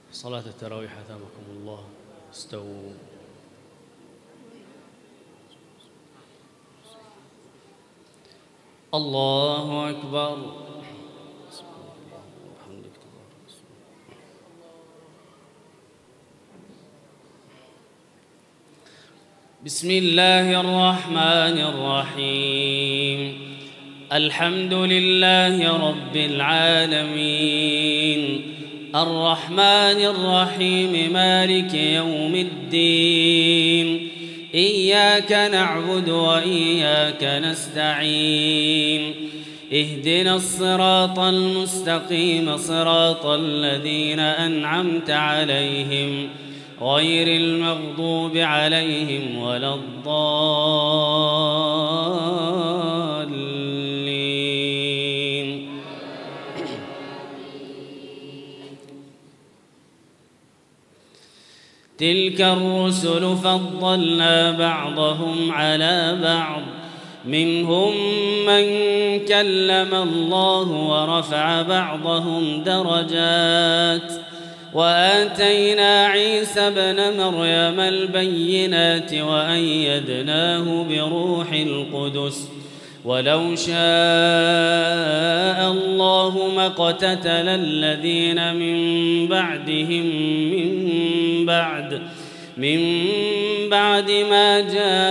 صلاة التراويح أثابكم الله. استووا. الله أكبر. بسم الله الرحمن الرحيم. الحمد لله رب العالمين الرحمن الرحيم مالك يوم الدين. إياك نعبد وإياك نستعين. اهدنا الصراط المستقيم صراط الذين أنعمت عليهم غير المغضوب عليهم ولا الضالين. تلك الرسل فضلنا بعضهم على بعض منهم من كلم الله ورفع بعضهم درجات وآتينا عيسى ابن مريم البينات وأيدناه بروح القدس ولو شاء الله ما اقتتل الذين من بعدهم من بعد ما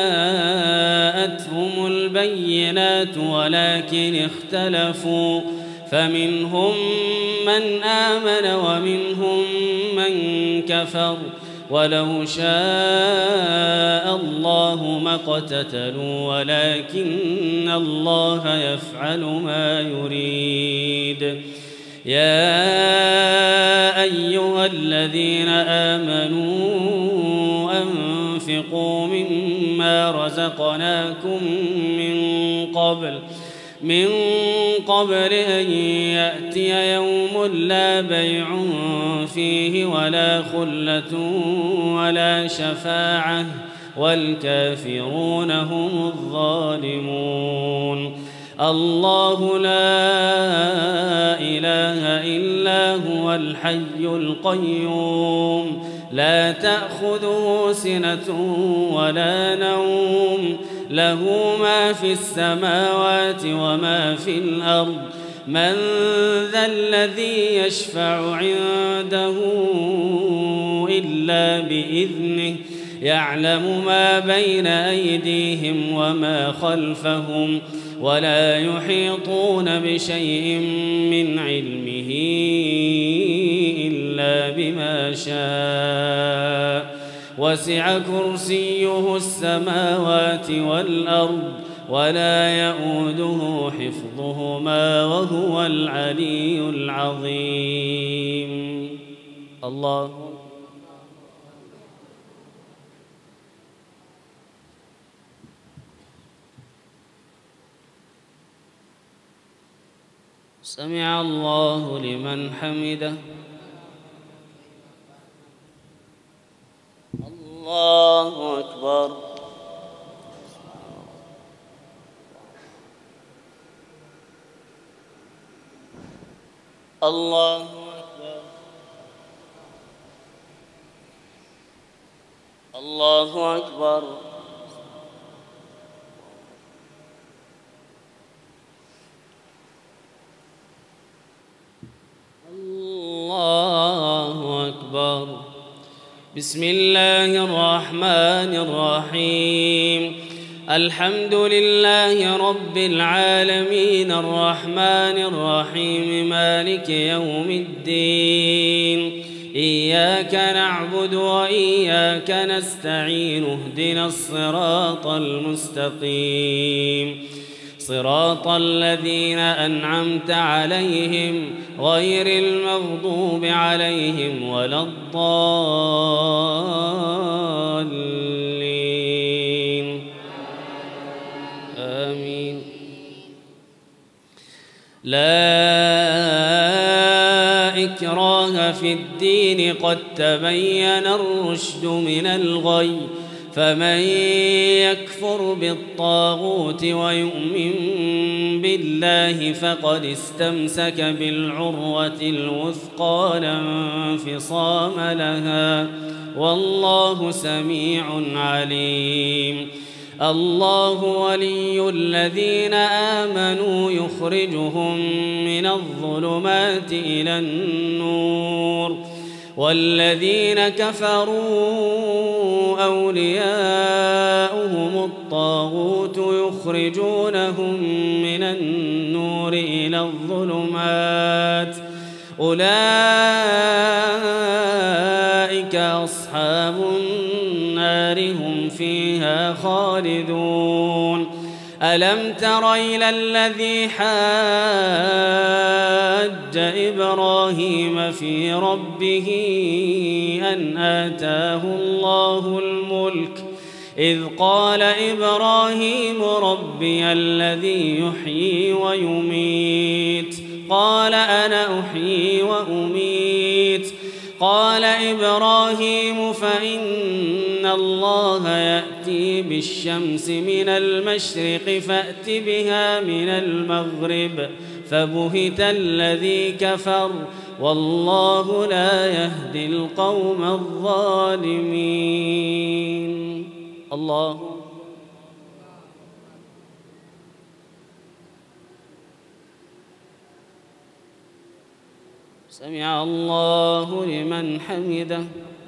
جاءتهم البينات ولكن اختلفوا فمنهم من آمن ومنهم من كفر ولو شاء الله ما اقتتلوا ولكن الله يفعل ما يريد. يا أيها الذين آمنوا أنفقوا مما رزقناكم من قبل أن يأتي يوم لا بيع فيه ولا خلة ولا شفاعة والكافرون هم الظالمون. الله لا إله إلا هو الحي القيوم لا تأخذه سنة ولا نوم له ما في السماوات وما في الأرض. من ذا الذي يشفع عنده إلا بإذنه يعلم ما بين أيديهم وما خلفهم ولا يحيطون بشيء من علمه إلا بما شاء. وسع كرسيه السماوات والأرض ولا يؤوده حفظهما وهو العلي العظيم. الله سمع الله لمن حمده. الله أكبر. الله أكبر. الله أكبر. الله أكبر. بسم الله الرحمن الرحيم. الحمد لله رب العالمين الرحمن الرحيم مالك يوم الدين. إياك نعبد وإياك نستعين. اهدنا الصراط المستقيم صراط الذين أنعمت عليهم غير المغضوب عليهم ولا الضالين. آمين. لا إكراه في الدين قد تبين الرشد من الغي فمن يكفر بالطاغوت ويؤمن بالله فقد استمسك بالعروة الوثقى لا انفصام لها والله سميع عليم الله ولي الذين آمنوا يخرجهم من الظلمات إلى النور والذين كفروا أولياؤهم الطاغوت يخرجونهم من النور إلى الظلمات أولئك أصحاب النار هم فيها خالدون ألم تر إلى الذي حاج إبراهيم في ربه أن آتاه الله الملك إذ قال إبراهيم ربي الذي يحيي ويميت قال أنا أحيي وأميت قال إبراهيم فإن الله يأتي بالشمس من المشرق فأت بها من المغرب فبهت الذي كفر والله لا يهدي القوم الظالمين. الله سمع الله لمن حمده.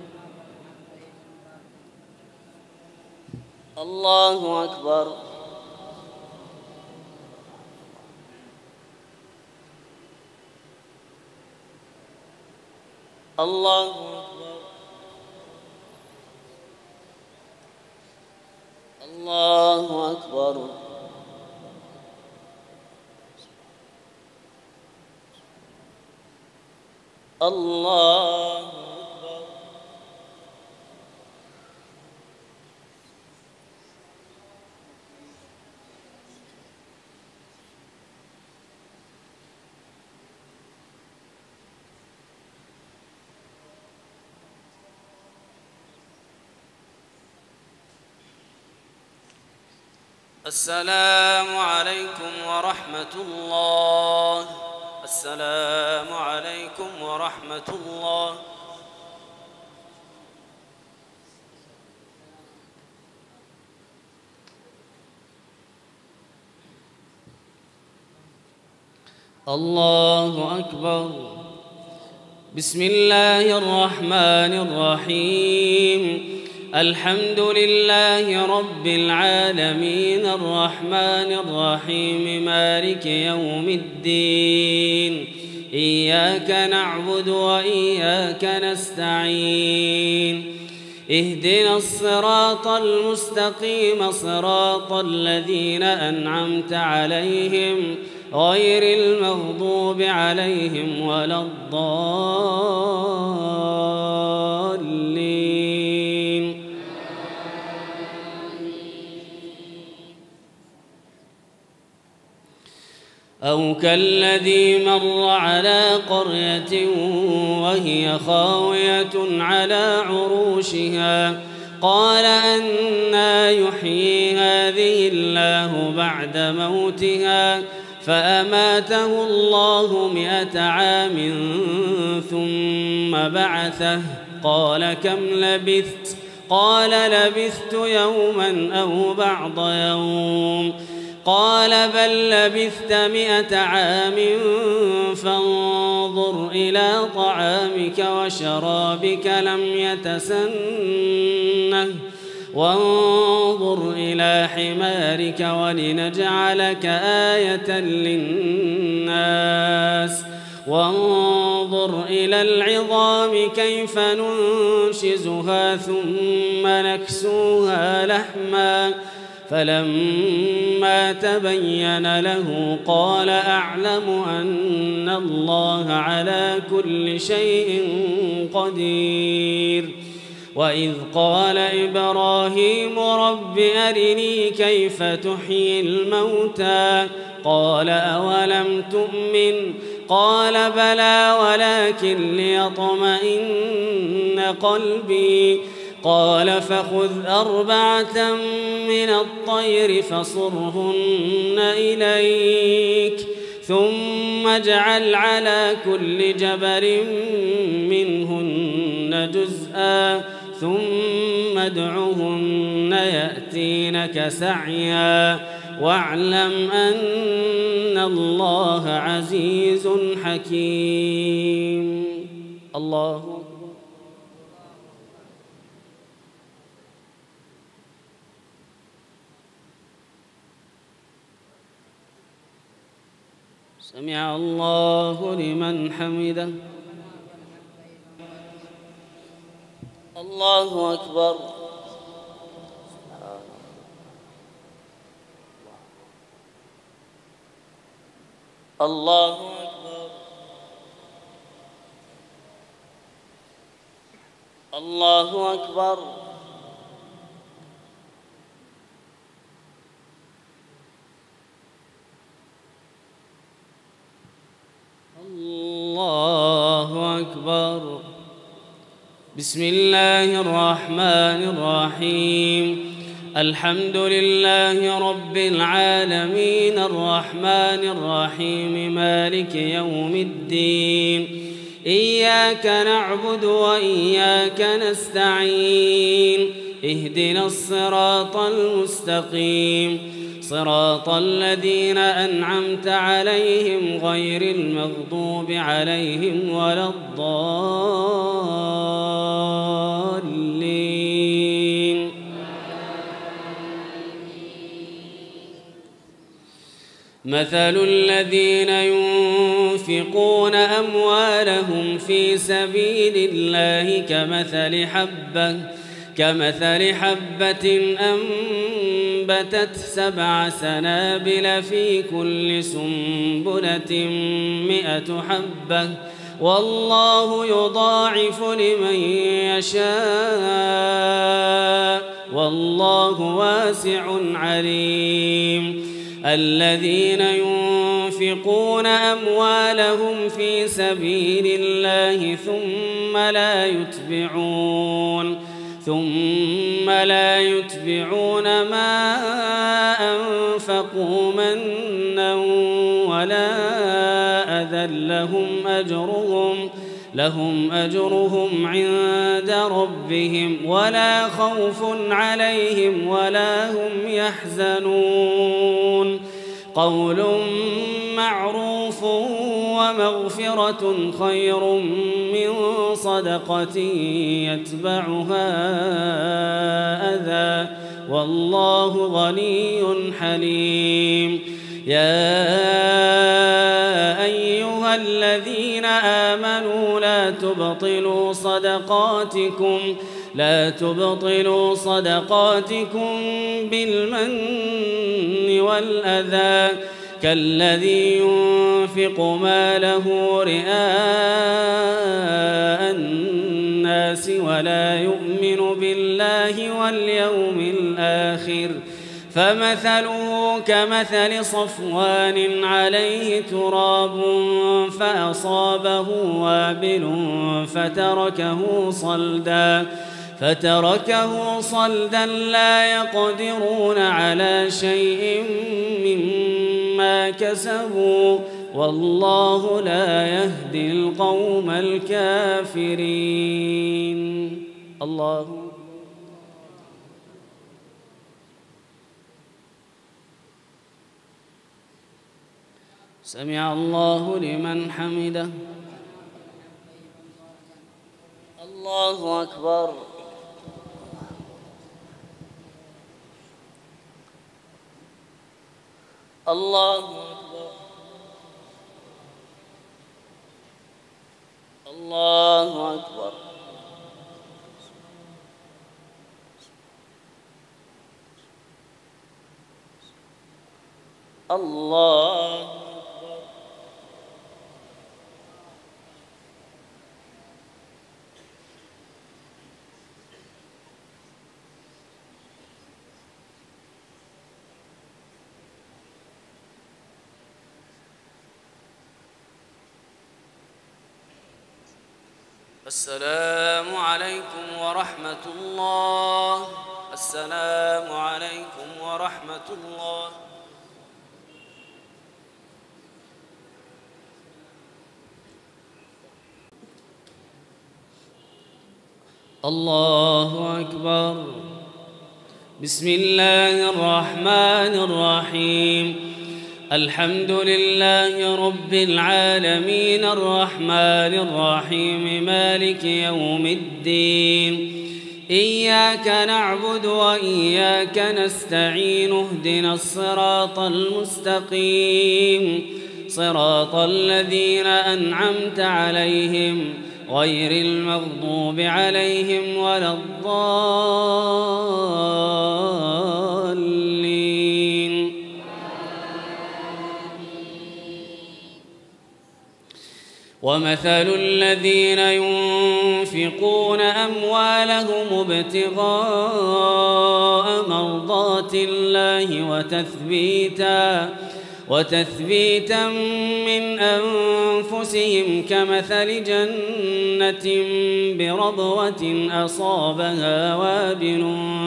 الله أكبر. الله أكبر. الله أكبر. الله أكبر. السلام عليكم ورحمة الله. السلام عليكم ورحمة الله. الله أكبر. بسم الله الرحمن الرحيم. الحمد لله رب العالمين الرحمن الرحيم مالك يوم الدين إياك نعبد وإياك نستعين اهدنا الصراط المستقيم صراط الذين أنعمت عليهم غير المغضوب عليهم ولا الضالين. أو كالذي مر على قرية وهي خاوية على عروشها قال أنى يحيي هذه الله بعد موتها فأماته الله 100 عام ثم بعثه قال كم لبثت قال لبثت يوما أو بعض يوم قال بل لبثت 100 عام فانظر إلى طعامك وشرابك لم يتسنه وانظر إلى حمارك ولنجعلك آية للناس وانظر إلى العظام كيف ننشزها ثم نكسوها لحما فلما تبين له قال أعلم أن الله على كل شيء قدير. وإذ قال إبراهيم رب أرني كيف تحيي الموتى قال أولم تؤمن قال بلى ولكن ليطمئن قلبي قال فخذ 4 من الطير فصرهن إليك ثم اجعل على كل جبل منهن جزءا ثم ادعهن يأتينك سعيا واعلم أن الله عزيز حكيم. الله سمع الله لمن حمده. الله أكبر. الله أكبر. الله أكبر. الله أكبر. بسم الله الرحمن الرحيم. الحمد لله رب العالمين الرحمن الرحيم مالك يوم الدين. إياك نعبد وإياك نستعين. اهدنا الصراط المستقيم صراط الذين أنعمت عليهم غير المغضوب عليهم ولا الضالين. مثل الذين ينفقون أموالهم في سبيل الله كمثل حبة أنبتت 7 سنابل في كل سنبلة 100 حبة والله يضاعف لمن يشاء والله واسع عليم. الذين ينفقون أموالهم في سبيل الله ثم لا يتبعون ما أنفقوا منا ولا أذى لهم أجرهم عند ربهم ولا خوف عليهم ولا هم يحزنون. قول معروف ومغفرة خير من صدقة يتبعها أذى والله غني حليم. يا أيها الذين آمنوا لا تبطلوا صدقاتكم بالمن والأذى كالذي ينفق ماله رئاء الناس ولا يؤمن بالله واليوم الآخر فمثله كمثل صفوان عليه تراب فأصابه وابل فتركه صلدا لا يقدرون على شيء مما كسبوا والله لا يهدي القوم الكافرين. الله سمع الله لمن حمده. الله أكبر. الله أكبر. الله أكبر. الله السلام عليكم ورحمة الله. السلام عليكم ورحمة الله. الله أكبر. بسم الله الرحمن الرحيم. الحمد لله رب العالمين الرحمن الرحيم مالك يوم الدين. إياك نعبد وإياك نستعين. اهدنا الصراط المستقيم صراط الذين أنعمت عليهم غير المغضوب عليهم ولا الضالين. ومثل الذين ينفقون أموالهم ابتغاء مرضات الله وتثبيتا من أنفسهم كمثل جنة بربوة أصابها وابل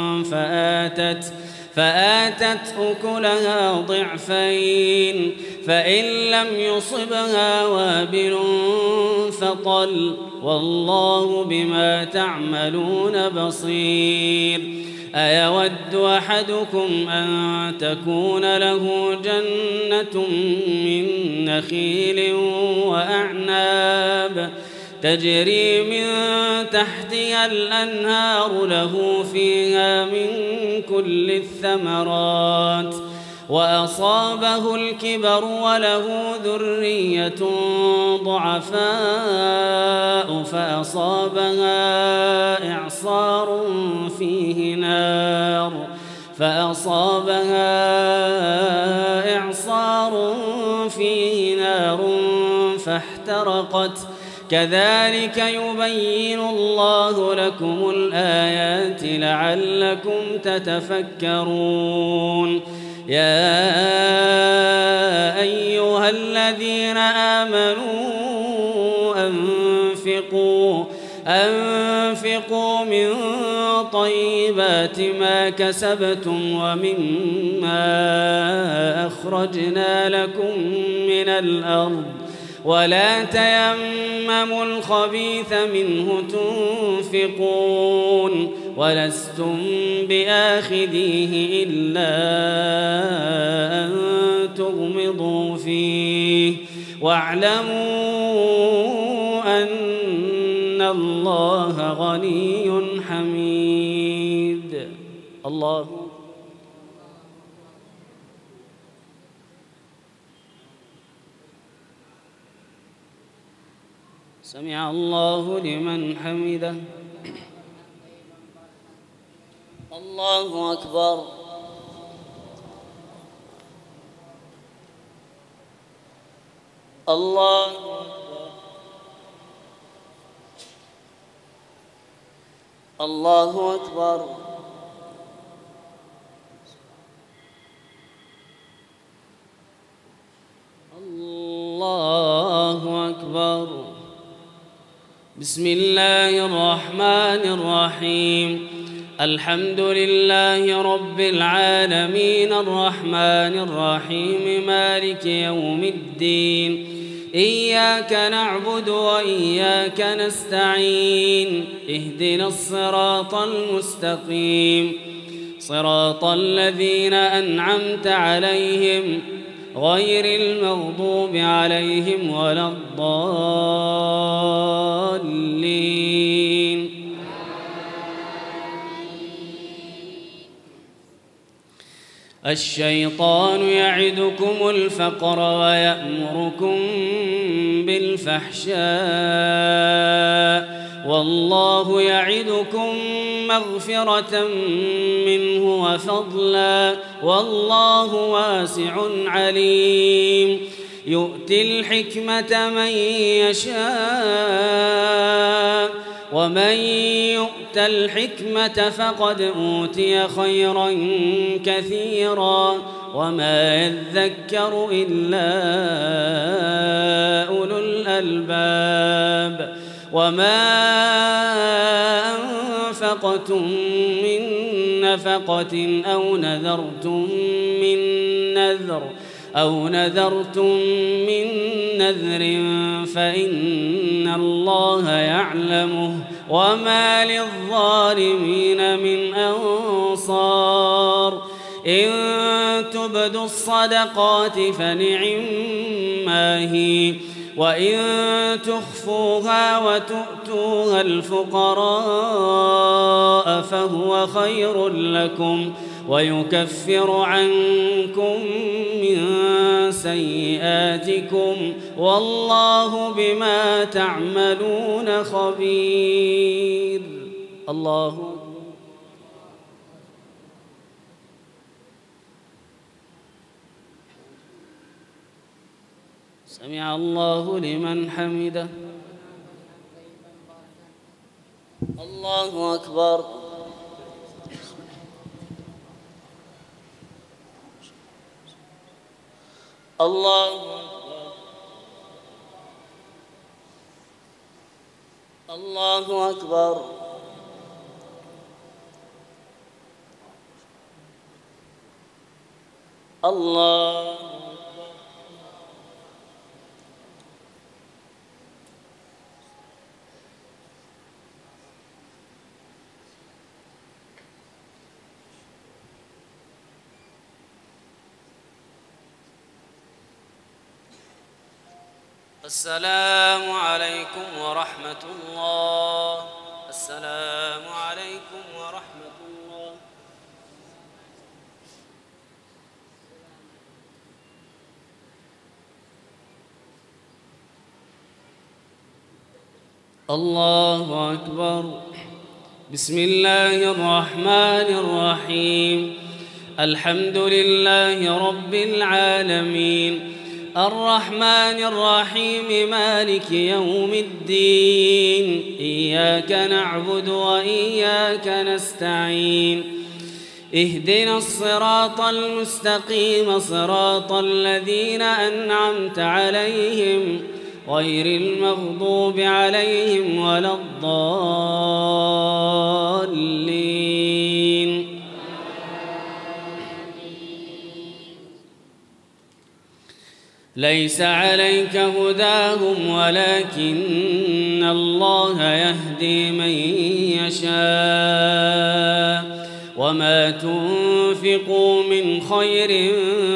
فآتت أكلها ضعفين فإن لم يصبها وابل فطل والله بما تعملون بصير. أيود أحدكم أن تكون له جنة من نخيل وأعناب تجري من تحتها الأنهار له فيها من كل الثمرات وأصابه الكبر وله ذرية ضعفاء فأصابها إعصار فيه نار فاحترقت. كذلك يبين الله لكم الآيات لعلكم تتفكرون. يا أيها الذين آمنوا أنفقوا من طيبات ما كسبتم ومما أخرجنا لكم من الأرض ولا تيمموا الخبيث منه تنفقون ولستم بآخذيه إلا أن تغمضوا فيه واعلموا أن الله غني حميد. الله سمع الله لمن حمده. الله أكبر. الله أكبر. الله أكبر. الله أكبر. بسم الله الرحمن الرحيم. الحمد لله رب العالمين الرحمن الرحيم مالك يوم الدين. إياك نعبد وإياك نستعين. اهدنا الصراط المستقيم صراط الذين أنعمت عليهم غير المغضوب عليهم ولا الضالين. الشيطان يعدكم الفقر ويأمركم بالفحشاء والله يعدكم مغفرة منه وفضلا والله واسع عليم. يؤتي الحكمة من يشاء ومن يؤت الحكمة فقد أوتي خيرا كثيرا وما يذكر إلا أولو الألباب وما أنفقتم من نفقة أو نذرتم من نذر فإن الله يعلمه وما للظالمين من أنصار إن تبدوا الصدقات فنعما هي وإن تخفوها وتؤتوها الفقراء فهو خير لكم ويكفر عنكم من سيئاتكم والله بما تعملون خبير. الله سمع الله لمن حمده. الله أكبر. الله أكبر. الله أكبر. الله السلام عليكم ورحمة الله. السلام عليكم ورحمة الله. الله أكبر. بسم الله الرحمن الرحيم. الحمد لله رب العالمين الرحمن الرحيم مالك يوم الدين إياك نعبد وإياك نستعين اهدنا الصراط المستقيم صراط الذين أنعمت عليهم غير المغضوب عليهم ولا الضالين. ليس عليك هداهم ولكن الله يهدي من يشاء وما تنفقوا من خير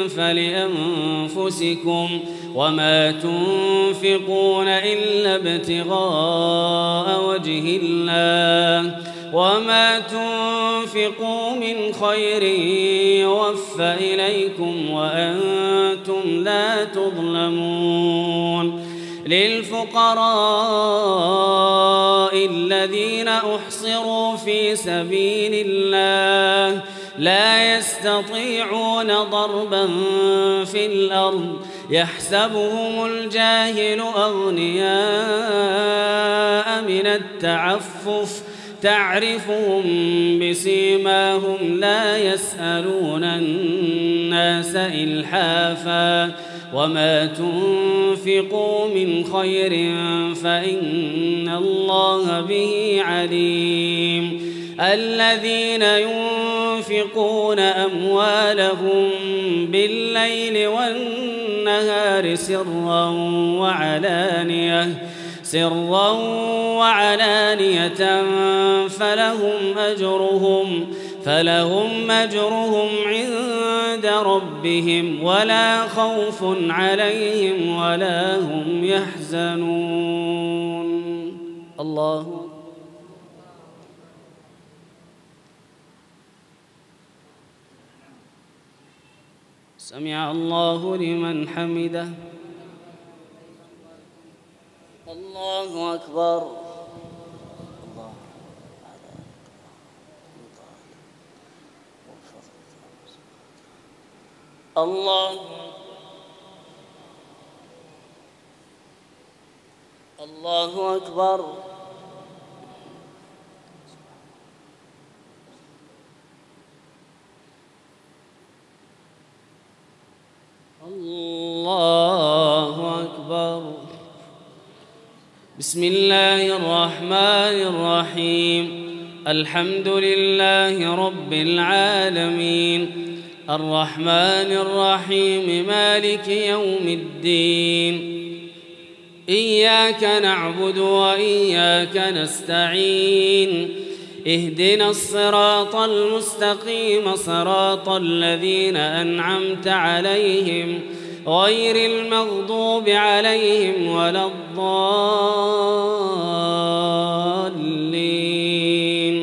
فلأنفسكم وما تنفقون إلا ابتغاء وجه الله وما تنفقوا من خير يوفى إليكم وأنتم لا تظلمون. للفقراء الذين أحصروا في سبيل الله لا يستطيعون ضربا في الأرض يحسبهم الجاهل أغنياء من التعفف تعرفهم بسيماهم لا يسألون الناس إلحافا وما تنفقوا من خير فإن الله به عليم. الذين ينفقون أموالهم بالليل والنهار سرا وعلانية فلهم أجرهم عند ربهم ولا خوف عليهم ولا هم يحزنون. الله سمع الله لمن حمده. الله أكبر. الله الله أكبر. بسم الله الرحمن الرحيم الحمد لله رب العالمين الرحمن الرحيم مالك يوم الدين إياك نعبد وإياك نستعين اهدنا الصراط المستقيم صراط الذين أنعمت عليهم غير المغضوب عليهم ولا الضالين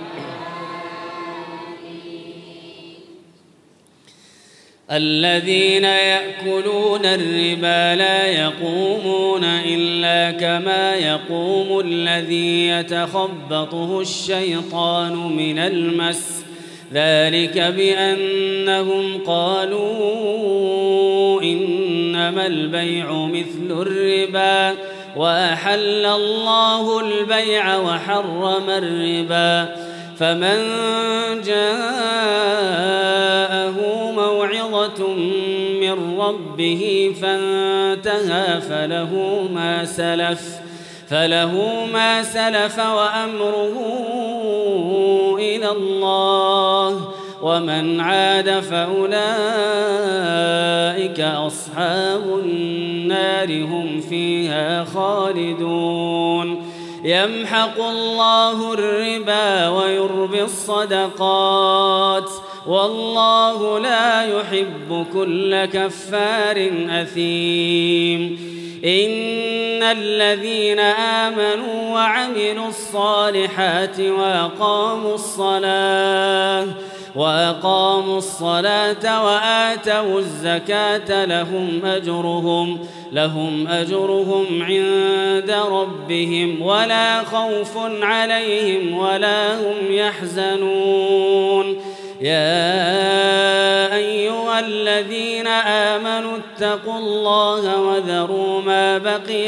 الذين يأكلون الربا لا يقومون إلا كما يقوم الذي يتخبطه الشيطان من المس ذلك بأنهم قالوا إنما البيع مثل الربا وأحل الله البيع وحرم الربا فمن جاءه موعظة من ربه فانتهى فله ما سلف وأمره إلى الله ومن عاد فأولئك أصحاب النار هم فيها خالدون يمحق الله الربا ويربي الصدقات والله لا يحب كل كفار أثيم إن الذين آمنوا وعملوا الصالحات وأقاموا الصلاة وآتوا الزكاة لهم أجرهم عند ربهم ولا خوف عليهم ولا هم يحزنون يا أيها الذين آمنوا اتقوا الله وذروا ما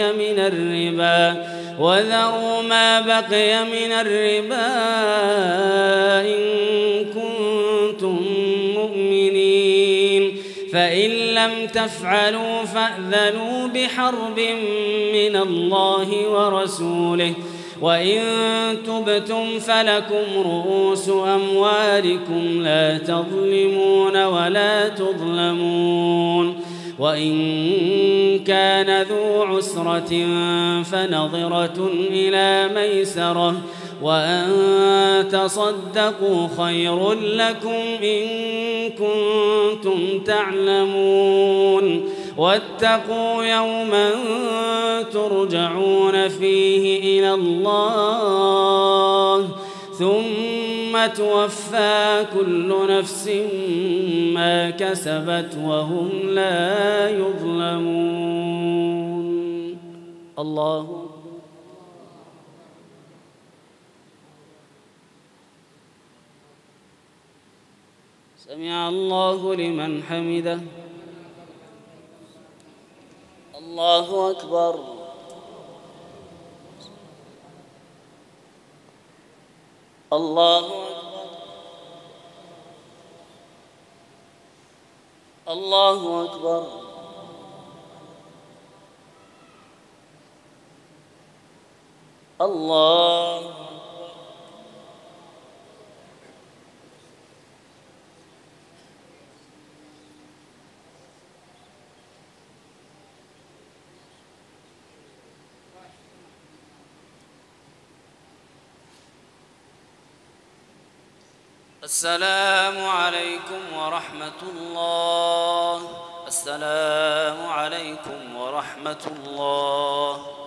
بقي من الربا إن كنتم مؤمنين فإن لم تفعلوا فأذنوا بحرب من الله ورسوله وإن تبتم فلكم رؤوس أموالكم لا تظلمون ولا تظلمون وإن كان ذو عسرة فنظرة إلى ميسرة وأن تصدقوا خير لكم إن كنتم تعلمون واتقوا يوما ترجعون فيه إلى الله ثم توفى كل نفس ما كسبت وهم لا يظلمون الله سمع الله لمن حمده الله أكبر الله أكبر الله أكبر الله السلام عليكم ورحمة الله السلام عليكم ورحمة الله